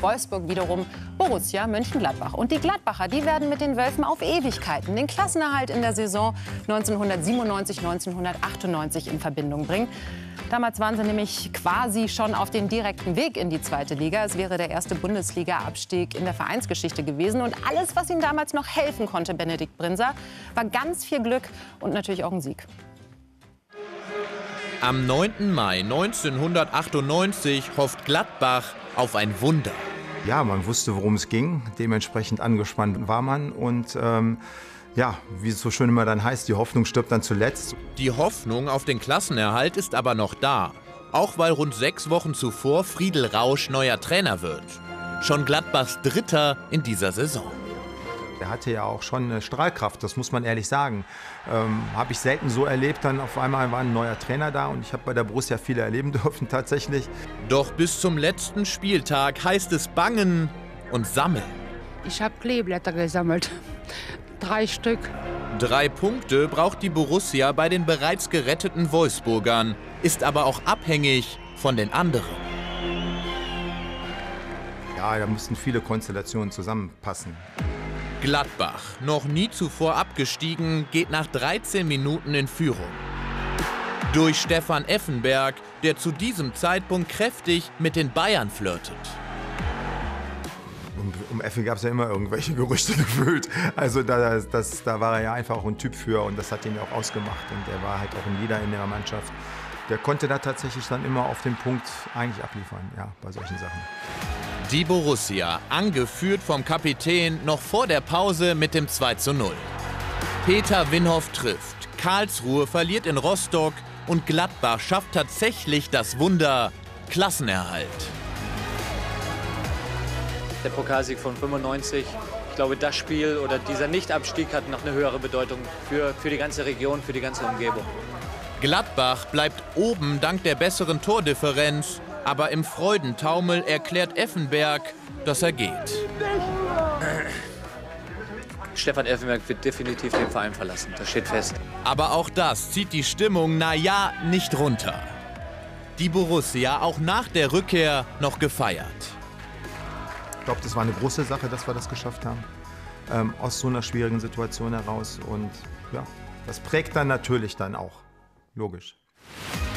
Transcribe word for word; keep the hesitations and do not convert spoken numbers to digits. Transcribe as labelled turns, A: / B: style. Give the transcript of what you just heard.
A: Wolfsburg wiederum Borussia Mönchengladbach. Und die Gladbacher, die werden mit den Wölfen auf Ewigkeiten den Klassenerhalt in der Saison neunzehnhundertsiebenundneunzig neunzehnhundertachtundneunzig in Verbindung bringen. Damals waren sie nämlich quasi schon auf dem direkten Weg in die zweite Liga. Es wäre der erste Bundesliga-Abstieg in der Vereinsgeschichte gewesen. Und alles, was ihm damals noch helfen konnte, Benedikt Brinser, war ganz viel Glück und natürlich auch ein Sieg.
B: Am neunten Mai neunzehnhundertachtundneunzig hofft Gladbach auf ein Wunder.
C: Ja, man wusste, worum es ging. Dementsprechend angespannt war man. Und ähm, ja, wie es so schön immer dann heißt, die Hoffnung stirbt dann zuletzt.
B: Die Hoffnung auf den Klassenerhalt ist aber noch da. Auch weil rund sechs Wochen zuvor Friedel Rausch neuer Trainer wird. Schon Gladbachs Dritter in dieser Saison.
C: Er hatte ja auch schon eine Strahlkraft, das muss man ehrlich sagen. Ähm, habe ich selten so erlebt, dann auf einmal war ein neuer Trainer da und ich habe bei der Borussia viele erleben dürfen tatsächlich.
B: Doch bis zum letzten Spieltag heißt es bangen und sammeln.
D: Ich habe Kleeblätter gesammelt, drei Stück.
B: Drei Punkte braucht die Borussia bei den bereits geretteten Wolfsburgern, ist aber auch abhängig von den anderen.
C: Ja, da mussten viele Konstellationen zusammenpassen.
B: Gladbach, noch nie zuvor abgestiegen, geht nach dreizehn Minuten in Führung. Durch Stefan Effenberg, der zu diesem Zeitpunkt kräftig mit den Bayern flirtet.
C: Um, um Effen gab es ja immer irgendwelche Gerüchte gefühlt. Also da, das, da war er ja einfach auch ein Typ für und das hat ihn ja auch ausgemacht. Und er war halt auch ein Leader in der Mannschaft. Der konnte da tatsächlich dann immer auf den Punkt eigentlich abliefern, ja, bei solchen Sachen.
B: Die Borussia, angeführt vom Kapitän, noch vor der Pause mit dem zwei zu null. Peter Winhoff trifft, Karlsruhe verliert in Rostock und Gladbach schafft tatsächlich das Wunder Klassenerhalt.
E: Der Pokalsieg von fünfundneunzig, ich glaube, das Spiel oder dieser Nichtabstieg hat noch eine höhere Bedeutung für, für die ganze Region, für die ganze Umgebung.
B: Gladbach bleibt oben dank der besseren Tordifferenz. Aber im Freudentaumel erklärt Effenberg, dass er geht.
E: Stefan Effenberg wird definitiv den Verein verlassen, das steht fest.
B: Aber auch das zieht die Stimmung, na ja, nicht runter. Die Borussia auch nach der Rückkehr noch gefeiert.
C: Ich glaube, das war eine große Sache, dass wir das geschafft haben. Ähm, aus so einer schwierigen Situation heraus. Und ja, das prägt dann natürlich dann auch. Logisch.